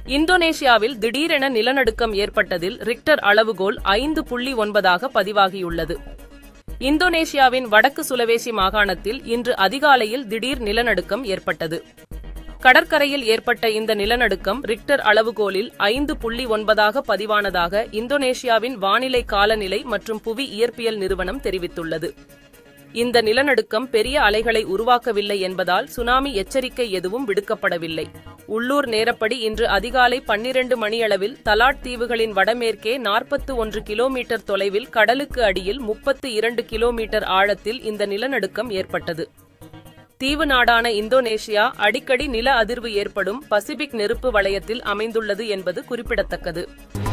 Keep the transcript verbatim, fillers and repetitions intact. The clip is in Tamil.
இந்தோனேஷியாவில் திடீரென நிலநடுக்கம் ஏற்பட்டதில் ரிக்டர் அளவுகோல் ஐந்து புள்ளி ஒன்பதாக பதிவாகியுள்ளது. இந்தோனேஷியாவின் வடக்கு சுலவேசி மாகாணத்தில் இன்று அதிகாலையில் திடீர் நிலநடுக்கம் ஏற்பட்டது. கடற்கரையில் ஏற்பட்ட இந்த நிலநடுக்கம் ரிக்டர் அளவுகோலில் ஐந்து புள்ளி ஒன்பதாக பதிவானதாக இந்தோனேஷியாவின் வானிலை காலநிலை மற்றும் புவி இயற்பியல் நிறுவனம் தெரிவித்துள்ளது. இந்த நிலநடுக்கம் பெரிய அலைகளை உருவாக்கவில்லை என்பதால் சுனாமி எச்சரிக்கை எதுவும் விடுக்கப்படவில்லை. உள்ளூர் நேரப்படி இன்று அதிகாலை பன்னிரண்டு மணியளவில் தலாட் தீவுகளின் வடமேற்கே நாற்பத்து ஒன்று கிலோமீட்டர் தொலைவில் கடலுக்கு அடியில் முப்பத்து இரண்டு கிலோமீட்டர் ஆழத்தில் இந்த நிலநடுக்கம் ஏற்பட்டது. தீவு நாடான இந்தோனேஷியா அடிக்கடி நில அதிர்வு ஏற்படும் பசிபிக் நெருப்பு வளையத்தில் அமைந்துள்ளது என்பது குறிப்பிடத்தக்கது.